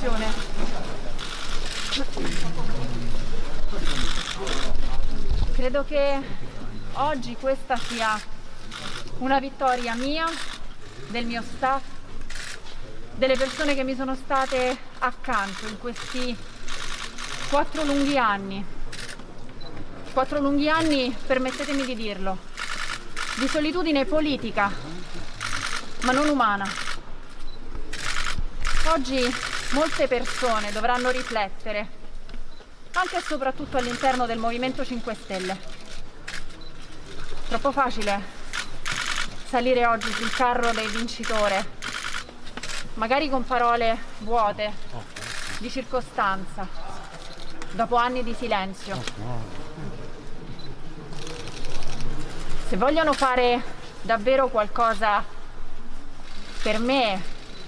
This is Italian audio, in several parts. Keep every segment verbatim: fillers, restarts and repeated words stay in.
discussione. Credo che oggi questa sia una vittoria mia, del mio staff, delle persone che mi sono state accanto in questi quattro lunghi anni. Quattro lunghi anni, permettetemi di dirlo, di solitudine politica, ma non umana. Oggi molte persone dovranno riflettere, anche e soprattutto all'interno del Movimento cinque Stelle. Troppo facile salire oggi sul carro del vincitore, magari con parole vuote, di circostanza, dopo anni di silenzio. Se vogliono fare davvero qualcosa per me,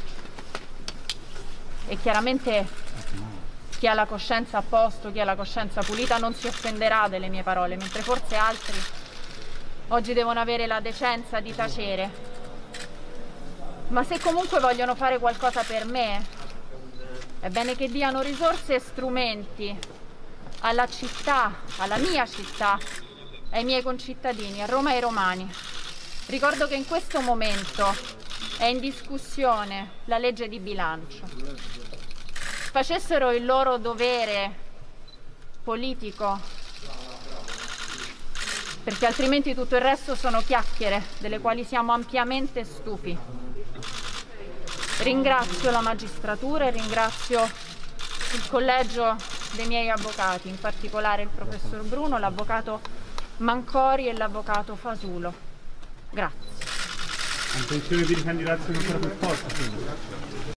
e chiaramente chi ha la coscienza a posto, chi ha la coscienza pulita non si offenderà delle mie parole, mentre forse altri oggi devono avere la decenza di tacere. Ma se comunque vogliono fare qualcosa per me, è bene che diano risorse e strumenti alla città, alla mia città, ai miei concittadini, a Roma e ai romani. Ricordo che in questo momento è in discussione la legge di bilancio. Facessero il loro dovere politico, perché altrimenti tutto il resto sono chiacchiere delle quali siamo ampiamente stufi. Ringrazio la magistratura e ringrazio il collegio dei miei avvocati, in particolare il professor Bruno, l'avvocato Mancori e l'avvocato Fasulo. Grazie. Intenzione di ricandidarsi ancora per forza?